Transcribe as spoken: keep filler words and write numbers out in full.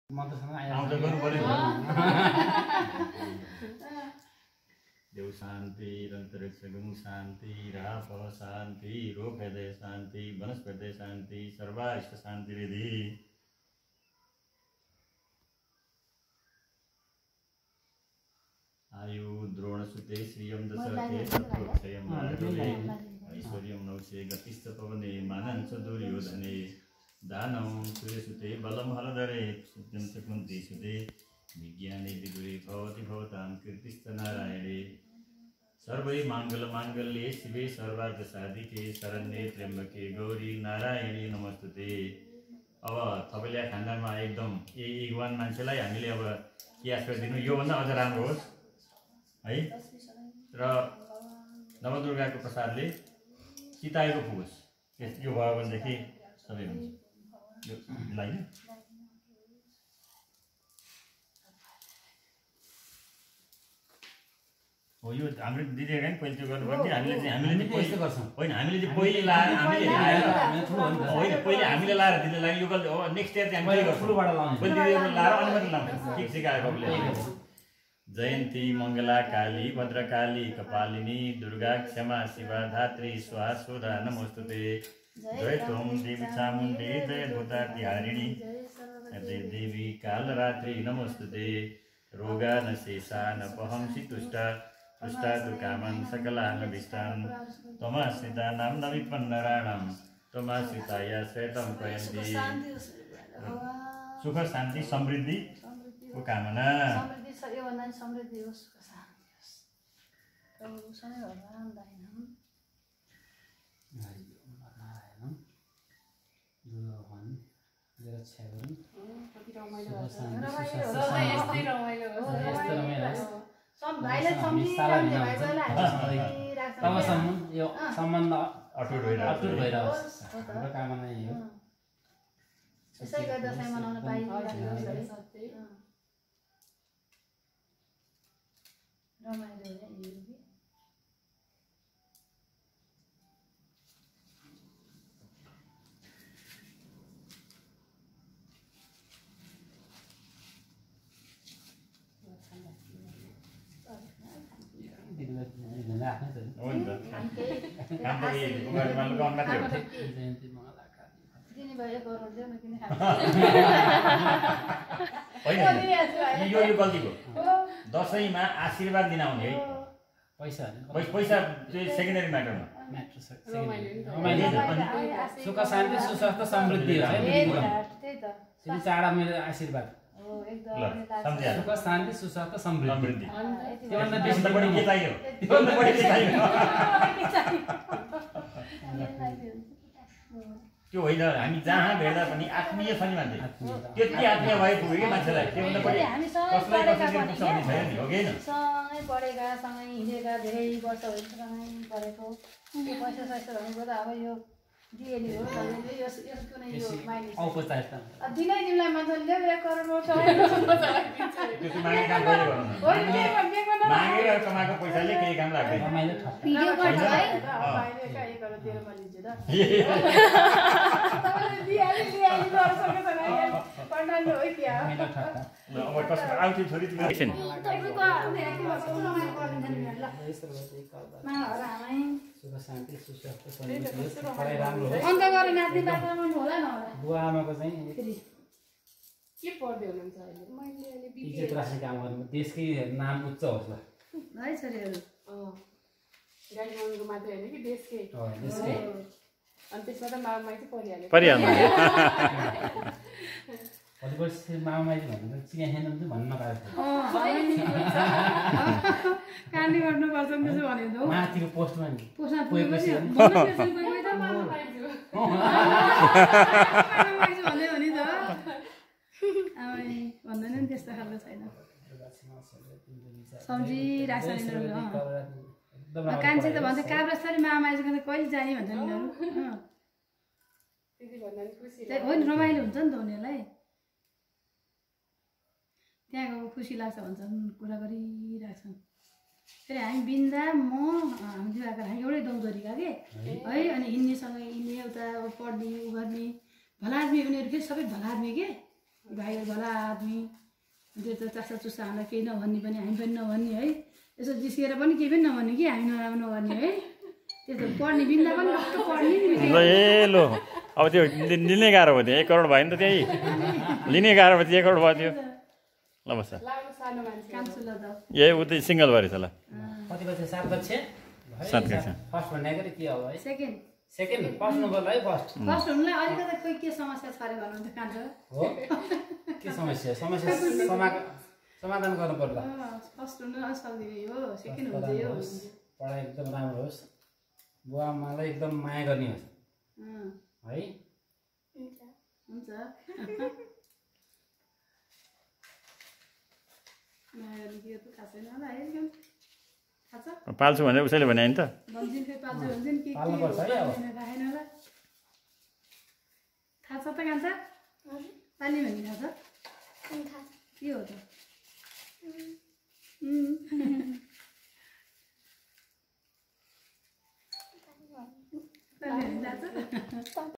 देव शान्ति रन्तरिक्षगुं शान्ति राप शान्ति रोग हृदय शान्ति वनस्पति शान्ति सर्वाइष्ट शान्ति रिधि आयु द्रोणसुते श्रियं दशरथे तत्त्वक्षयं राजले ऐश्वर्यं नौषे गतिश्च पवने मानञ्च दुर्योधने दानं सूर्यसुते बलं हरधरे सत्यं च कुन्तीसुते विज्ञाने विदुरे भवति भवतां कीर्तिश्च नारायणे सर्वै माङ्गल्यमाङ्गल्ये शिवे सर्वार्थसाधिके शरण्ये त्र्यम्बके गौरी नारायणी नमस्तुते। अब तपाईँले खानामा एकदम एक वान मान्छेलाई हामीले अब क्यास गरिदिनु योभन्दा अझ राम्रो होस् है र नवदुर्गाको प्रसादले चिताएको पुगोस्। यो भयो भनेदेखि सबै हुन्छ। यो लाग्यो हो यो हाम्रो दिदीहरुले पनि पहिले त्यो गर्नुपर्ने हामीले चाहिँ हामीले नि पहिले गर्छौँ होइन हामीले चाहिँ पहिले लाएर हामीले लाएर होइन पहिले हामीले लाएर दिने लागि यो गल्ती हो। नेक्स्ट इयर चाहिँ हामीले गर्छौँ पहिले दिदीहरुले लाएर अनि मात्रै लाउँछ ठिक सिकाएकोले। जयन्ती मङ्गला काली भद्रकाली कपालिनी दुर्गा क्षमा शिवा धात्री स्वाहा स्वधा नमोस्तुते। जय त्वं देवी चामुण्डी जय भूतातिहारिणी जय देवी कालरात्रि नमोस्तुते। रोगा न शेषा न पहंसि तुष्टा तुष्टा तु कामं सकलानभीष्टान् त्वमाश्रिता नाम न विपन्नराणां त्वमाश्रिताय श्वेतं प्रयन्ति। सुख शान्ति समृद्धि को कामना समृद्धि होस् सुख शान्ति होस् प्रभु सधैँ भगवान् दाइनम नारायणम भगवान रक्षा गरौँ। कति रमाइलो हुन्छ यस्तै रमाइलो होस् सब भाइले सम्झिरहने भाइलाई तबसम्म यो सम्बन्ध अटुट भइरहोस् हाम्रो कामना यही हो। यसै गरी दशैं मनाउन पाइरहेको रमाइलो हो नि। यो यो गल्ती भयो। दशैंमा आशीर्वाद दिन आउने है पैसा पैसा चाहिँ सेकेन्डरी म्याटरमा सुख शान्ति सुस्वास्थ्य समृद्धि हो है। चाडा मेरो आशीर्वाद सुख शान्ति सुस्वास्थ्य समृद्धि त्योभन्दा बेसी बढी के चाहियो त्योभन्दा बढी के चाहियो त्यो होइन। हामी जहाँ भेट्दा पनि आत्मीय छ नि मान्छे त्यति आत्मीय भए पुग्यो कि मान्छेलाई त्योभन्दा बढी कसलाई कसैले पुग्ने छैन नि हो कि होइन। सँगै पढेका सँगै हिँडेका धेरै वर्ष भयो सँगै पढेको पैसा सैसा भनेको त अब यो दिएली हो भन्ने यो कुनै यो माइने औपचारिकता दिनै तिमीलाई मान्छेले एक करोड वर्ष मागेर कमाएको पैसाले केही काम लाग्दैन। भिडियो गर्छ है भाइले एक करोड तेरो मलिन्छ त तपाईले दिहाली दिहाली गर्छको छैन पण्डाले हो क्या अब कसको आउटी छोरी तिमी एकछिन तपाईको धेरै वर्ष उनामा गर्नु नि ल माहरु आमै सुख शान्ति सुस्वास्थ्य समृद्धि पढाइ राम्रो होस्। अन्त गरे नाति वातावरण होला न होला बुवा आमाको चाहिँ के पढ्दै हुनुहुन्छ अहिले? मैले अहिले इज्जत राख्ने काम गर्नु देशकै नाम उच्च होस् ल है छोरीहरु। अ गाडी मनको मात्रै हैन कि देशकै हो देशकै अनि त्यसमा त मामाई चाहिँ परिहाल्यो परिहाल्नु भोलिपर्सि मामामाइली भन्नु चिया खानु चाहिँ भन्न नपाएको काण्डी गर्नुपर्छ नि त्यसो भने त माथिको पोस्टमा नि पोस्टमा पुगेपछि मामामाइली भन्दै भने त आमै भन्दैन नि त्यस्तो खालको छैन सम्झिराख्छ यिनीहरू। कान्छी त भन्छ काब्रास्थली मामामाइलीको त कहिले जाने भन्छ यिनीहरू हो नि रमाइलो हुन्छ नि त उनीहरूलाई त्यहाँ गएको खुसी लाग्छ भन्छन् कुरा गरिरहेछन्। फेरि हामी बिन्दा म हामी दिवाकर हामी एउटै दौदरीका के है अनि हिँड्नेसँगै हिँड्ने उता पढ्ने उ गर्ने भला आदमी उनीहरू के सबै भला आदमी के भाइहरू भला आदमी त्यो त चासा चुसा हामीलाई केही नभन्ने पनि हामी पनि नभन्ने है यसो जिस्किएर पनि केही पनि नभन्ने कि हामी नराम्रो नगर्ने है त्यो त पढ्ने बिन्दा पनि टक्क पढ्ने ल ए लो अब त्यो लिने गाह्रो भयो त्यो एक करोड भयो नि त त्यही लिने गाह्रो भयो एक करोड भयो त्यो ल बस यही उ त सिङ्गल भएछ ल कति बजे सात बजे सात कक्षा फर्स्ट भनेको के हो है सेकेन्ड सेकेन्ड फर्स्ट नम्बर है फर्स्ट फर्स्ट हुनुलाई अलिकति खोइ के समस्या छ अरे भन्नुहुन्छ कान्छ हो के समस्या समस्या समाधान समाधान गर्नु पर्ला फर्स्ट हुनु असजिलै हो सेकेन्ड हुन्छ यो पढाइ एकदम राम्रो होस् बुवा आमालाई एकदम माया गर्ने होस् है हुन्छ माया गर्ने के त थाहा छैन होला है एकदम थाहा छ पाल्छु भनेर उसैले भने नि त भन्छन् फेरि पाल्छु भन्छन् के पाल्नुपर्छ है अब राखेन होला थाहा छ त कान्छ पाल्ने भन्ने थाहा छ के हो त